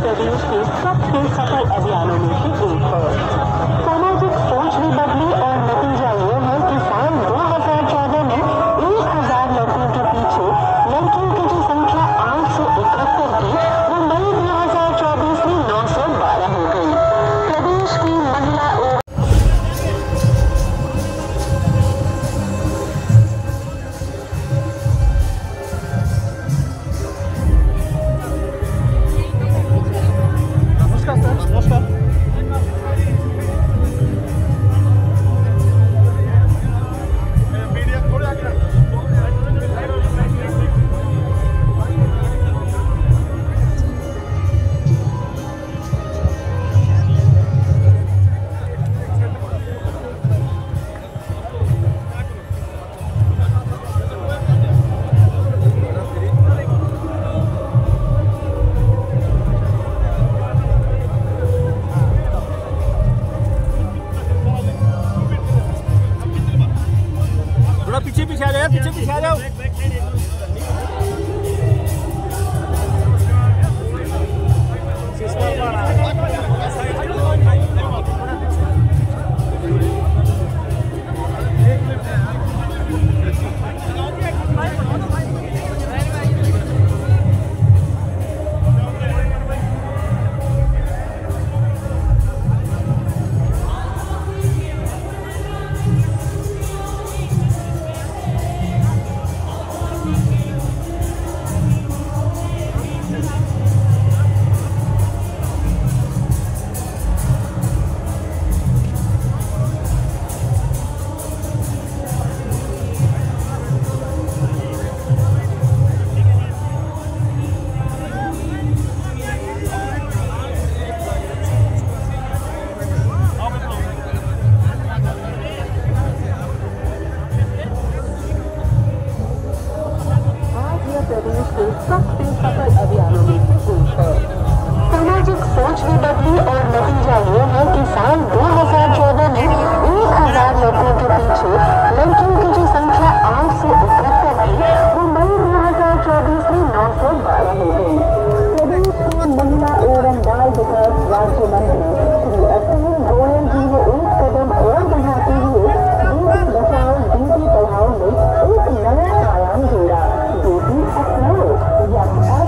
प्रदेश के सबसे सफल अभियानों में से एक है। सामाजिक सोच भी बदली और नतीजा ये है कि साल 2014 में 1000 लड़कों के पीछे लड़कियों की जो संख्या 8 से 71 थी वो मई 2024 में 912 हो गई। प्रदेश की महिला पीछे आ जाओ। प्रदेश के सबसे सफल अभियानों में से एक है। सामाजिक सोच भी बदली और नतीजा ये है कि साल 2014 में 1000 लड़कों के पीछे लड़कियों की जो संख्या 8 से 71 थी वो मई 2024 में 912 हो गई। प्रदेश के महिला एवं बाल विकास राज्य मंत्री श्री असीम गोयल जी ने एक कदम और बढ़ाते हुए बेटी बचाओ बेटी पढ़ाओ में एक नया आयाम जोड़ा। बेटी अपनाओ या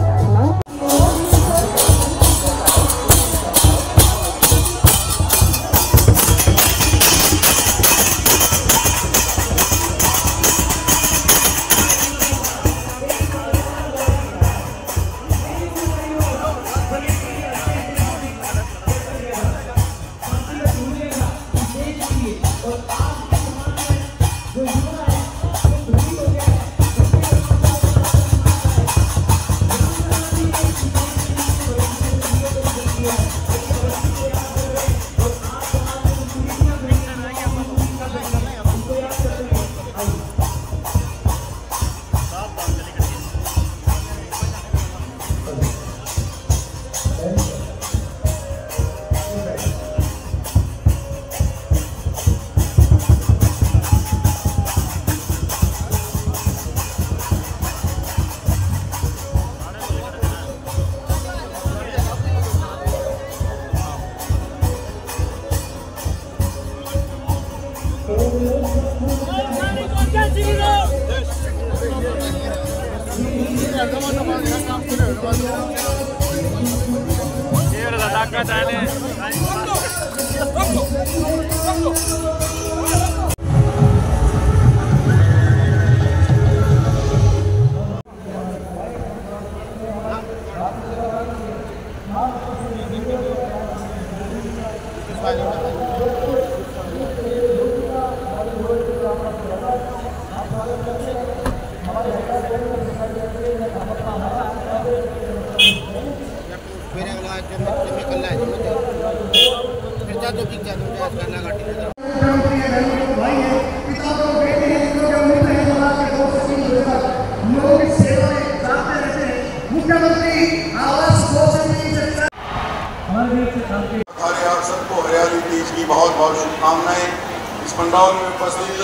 आप सबको हरियाली तीज की बहुत बहुत शुभकामनाएं। इस पंडाल में उपस्थित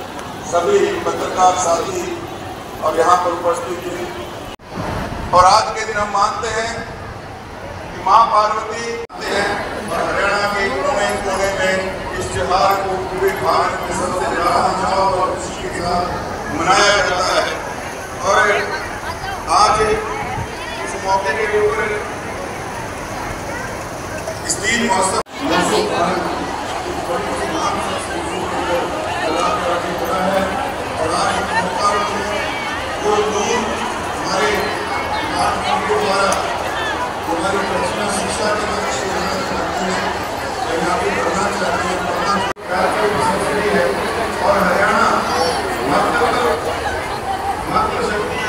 सभी पत्रकार साथी और यहाँ पर उपस्थित हैं। और आज के दिन हम मानते हैं कि माँ पार्वती आते हैं और हरियाणा के कोने कोने में इस त्योहार को पूरे भारत में सबसे ज्यादा चाव और खुशी के साथ मनाया जाता है। और आज इस मौके के ऊपर इस तीन महोत्सव हमारी बच्चियाँ शिक्षा के लक्ष्य चाहती हैं, यहाँ पे पढ़ना चाहती हैं, पढ़ना है। और हरियाणा मातृ शक्ति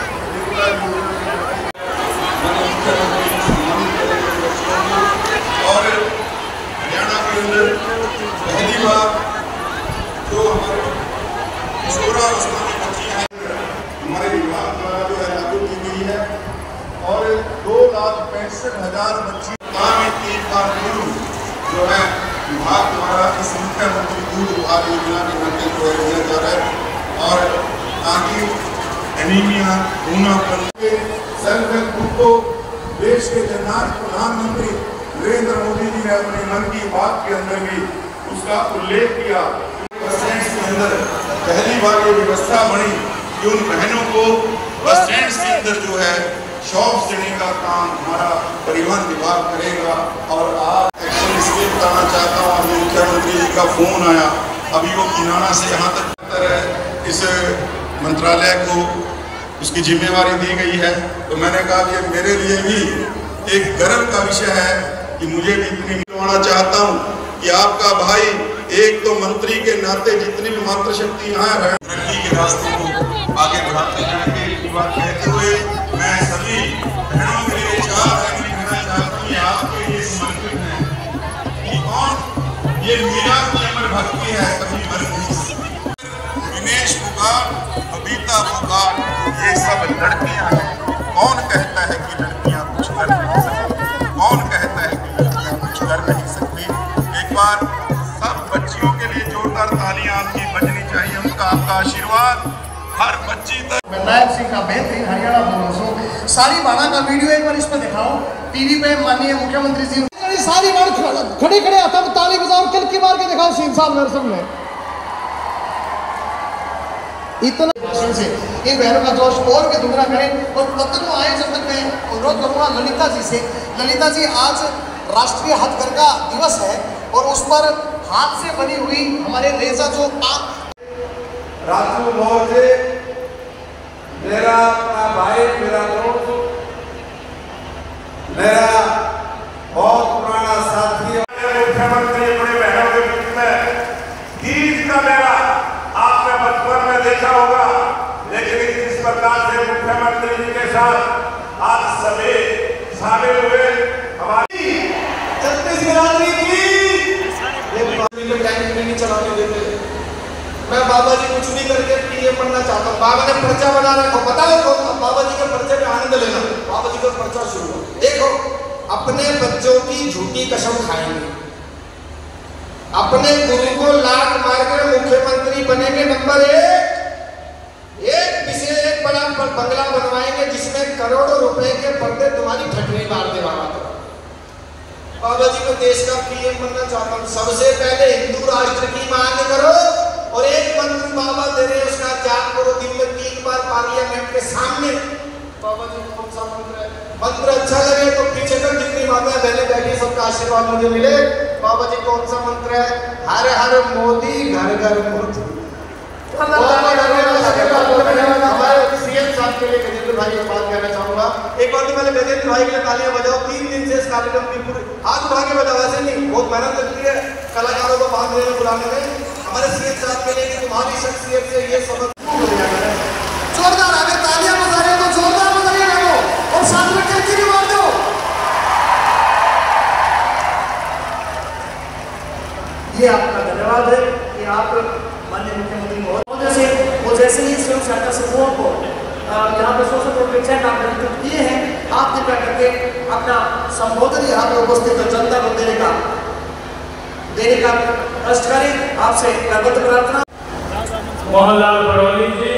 और हरियाणा के अंदर पहली बार जो हमारे 16 वर्षों की बच्चियाँ हैं हमारे विभाग द्वारा जो है लागू की गई है। और 2,65,000 बच्ची में 3 बार जो है विभाग द्वारा इस मुख्यमंत्री दूध उपहार योजना के अंतर्गत जो है दिया जा रहा है। और ताकि एनीमिया खूनापन के सेल्फ हेल्प ग्रुप को देश के जननायक प्रधानमंत्री नरेंद्र मोदी जी ने अपने मन की बात के अंदर भी उसका उल्लेख किया। बस स्टैंड के अंदर पहली बार ये व्यवस्था बनी कि उन बहनों को बस स्टैंड के अंदर जो है शॉप्स देने का काम हमारा परिवहन विभाग करेगा। और आज एक्शन इसलिए बताना चाहता हूँ, अभी मुख्यमंत्री जी का फोन आया, अभी वो किनारा से यहाँ तक इस मंत्रालय को उसकी जिम्मेवारी दी गई है। तो मैंने कहा कि मेरे लिए भी एक गर्व का विषय है कि मुझे भी इतनी मिलवाना चाहता हूँ कि आपका भाई एक तो मंत्री के नाते जितनी भी मातृ शक्ति यहाँ है तरक्की के रास्ते को आगे बढ़ाते जाएंगे। बात कहते हुए मैं सभी बहनों के लिए 4 लाइन कहना चाहता हूँ। आपके लिए समर्पित है कि कौन ये मीरा की अमर भक्ति है कभी मर नहीं। दिनेश पुकार, बबीता पुकार, ये सब लड़कियां हैं। कौन कहता है कि लड़कियां कुछ कर नहीं सकती? कौन कहता है कि लड़कियां कुछ कर नहीं सकती? एक बार सब बच्चियों के लिए जोरदार तालियां आपकी बजनी चाहिए। उनका आपका आशीर्वाद हर बच्ची तक। नायब सिंह का बेहतरीन हरियाणा बोलो सारी बाणा का वीडियो एक बार इस पर दिखाओ टीवी पे। माननीय मुख्यमंत्री जी सारी बार खड़े खड़े आता ताली बजाओ, किलकी मार के दिखाओ सीन साहब मेरे सामने। इतना भाषण से इन बहनों का जोश और भी दुगना करें। और तब तक आए जब तक मैं अनुरोध करूंगा ललिता जी से। ललिता जी, आज राष्ट्रीय हथकरघा दिवस है और उस पर हाथ से बनी हुई हमारे रेजा जो राजू मौजे मेरा अपना भाई, मेरा दोस्त, मेरा बहुत पुराना साथी। मुख्यमंत्री अपने बहनों के बीच में तीज का मेला आपने बचपन में देखा होगा, लेकिन इस प्रकार से मुख्यमंत्री जी के साथ आज सभी शामिल हुए। हमारी छत्तीस बिरादरी की टाइम नहीं चलाने देते। मैं बाबा जी कुछ भी करके पीएम बनना चाहता हूँ। बाबा ने पर्चा बना रखा, बताओ तो बाबा जी के पर्चे पे आनंद लेना। बाबा जी का पर्चा शुरू हुआ। देखो, अपने बच्चों की झूठी कसम खाएंगे, अपने गुरु को लात मार कर मुख्यमंत्री बनेंगे नंबर 1। एक विशेष एक बड़ा बंगला बनवाएंगे जिसमें करोड़ों रुपए के पर्दे तुम्हारी ठटनी मार दे। बाबा जी को देश का पीएम बनना चाहता हूँ। सबसे पहले हिंदू राष्ट्र की मांग करो और एक मंत्र बाबा दे रहे उसका जाप करो दिन में 3 बार पार्लियामेंट के सामने। बाबा जी कौन सा मंत्र है? मंत्र अच्छा लगे तो पीछे तक जितनी माताएं बहनें बैठी सबका आशीर्वाद मुझे मिले। बाबा जी कौन सा मंत्र है? हर हर मोदी घर घर मोदी। हमारे सीएम साहब के लिए गजेंद्र भाई को बात कहना चाहूंगा। एक बार तो मैंने गजेंद्र भाई के लिए तालियां बजाओ। 3 दिन से इस कार्यक्रम की पूरी हाथ उठा के बजाओ, ऐसे नहीं, बहुत मेहनत लगती है कलाकारों को बांध देने बुलाने में। हमारे सीएम साहब के लिए कि तुम्हारी शख्सियत से ये सबक जोरदार अगर तालियां बजा रहे हो तो जोरदार बजाइए लोगों और साथ में किलकी भी मार दो। ये आपका धन्यवाद है कि आप माननीय मुख्यमंत्री महोदय से वो जैसे ही स्वयं सहायता समूहों को यहाँ पे सोशल प्रोटेक्शन आपने किए हैं, आप कृपया करके अपना संबोधन यहाँ पे उपस्थित जनता को देने का कष्ट करें। आपसे करबद्ध प्रार्थना। मोहनलाल बड़ौली जी,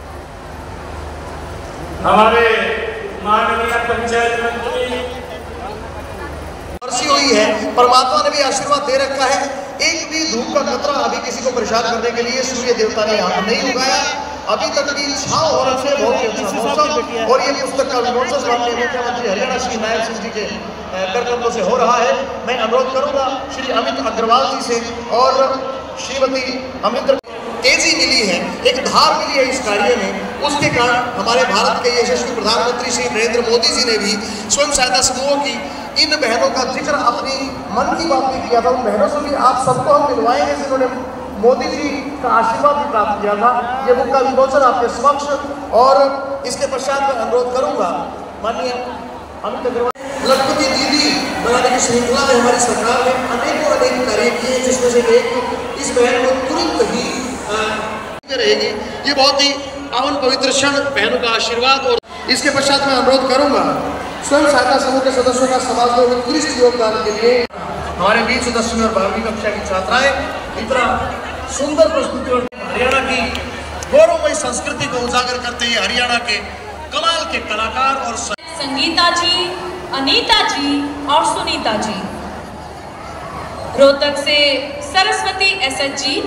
हमारे माननीय पंचायत मंत्री परमात्मा ने भी आशीर्वाद दे रखा है, एक भी धूप का कतरा अभी किसी को परेशान करने के लिए सूर्य देवता ने यहाँ नहीं उगाया। अभी तक भी छाव होने से बहुत ही अच्छा मौसम। और ये पुस्तक का विमोचन माननीय मुख्यमंत्री हरियाणा श्री नायब सिंह जी के करकमलों से हो रहा है। मैं अनुरोध करूंगा श्री अमित अग्रवाल जी से और श्रीमती अमित तेजी मिली है, एक धार मिली है इस कार्य में। उसके कारण हमारे भारत के यशस्वी प्रधानमंत्री श्री नरेंद्र मोदी जी ने भी स्वयं सहायता समूहों की इन बहनों का जिक्र अपनी मन की बात में किया था। उन बहनों से भी आप सबको हम मिलवाएंगे जिन्होंने मोदी जी का आशीर्वाद भी प्राप्त किया था। ये बुक का विमोचन आपके समक्ष। और इसके पश्चात मैं अनुरोध करूंगा माननीय अमित अग्रवाल। लखपति दीदी बनाने की श्रृंखला में हमारी सरकार ने अनेकों कार्य किए, जिसमें से एक इस बहन को तुरंत ही रहेगी। ये बहुत ही पावन पवित्र क्षण, बहनों का आशीर्वाद। और इसके पश्चात मैं अनुरोध करूंगा स्वयं सहायता समूह के सदस्यों का समाज में उत्कृष्ट योगदान के लिए हमारे 20 सदस्यों और 12वीं कक्षा की छात्राएं इतना सुंदर प्रस्तुति और हरियाणा की गौरवमयी संस्कृति को उजागर करते हैं। हरियाणा के कमाल के कलाकार और संगीता जी, अनीता जी और सुनीता जी। रोहतक से सरस्वती एसएच जी।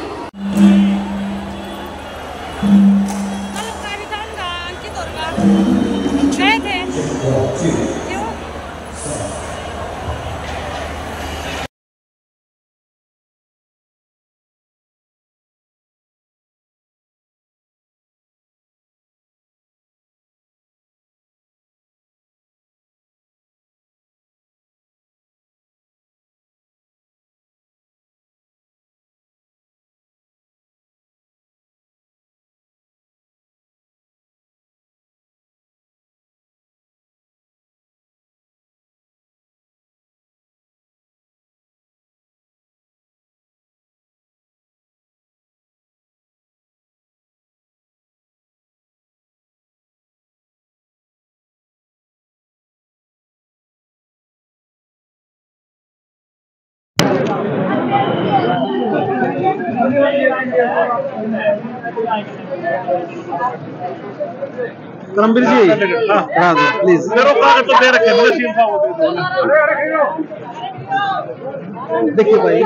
करमबीर जी प्लीज तो दे रखे देखिए भाई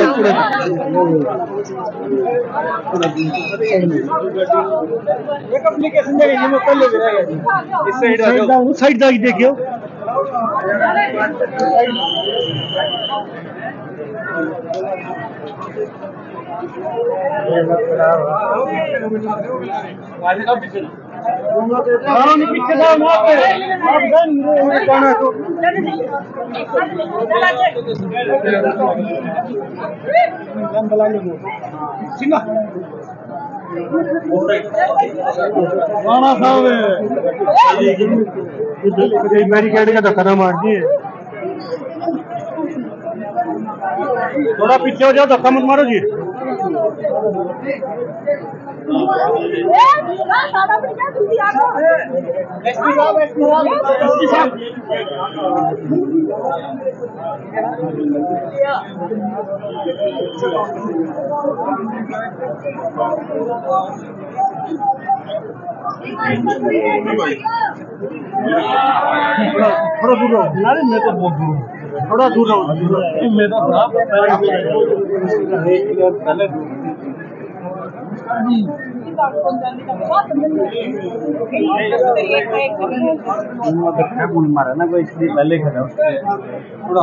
एक एप्लीकेशन साइड जाके देखियो पीछे बैरिकेड का धक्का मार दिए। थोड़ा पीछे हो जाओ, धक्का मत मारो जी। थोड़ा दूर रहो, मैं तो बहुत दूर हूँ, थोड़ा दूर रहो। मैं तो मारा ना कोई, इसलिए पहले खड़ा थोड़ा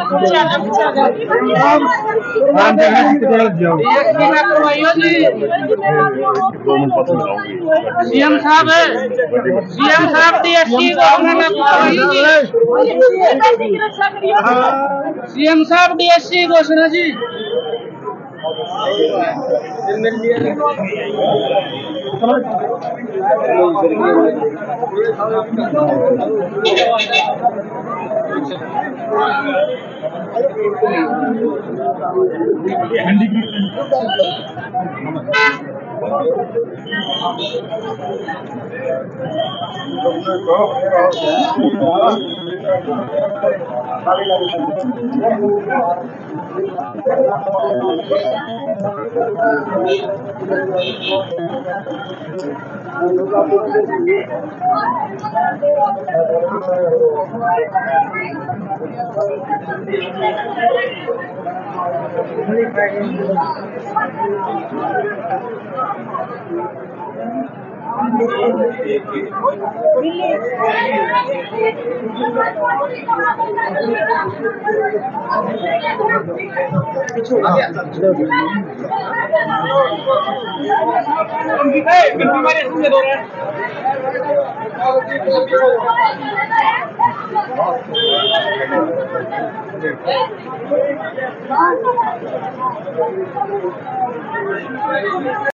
सीएम साहब है, सीएम साहब DSC सीएम साहब DSC घोषणा जी।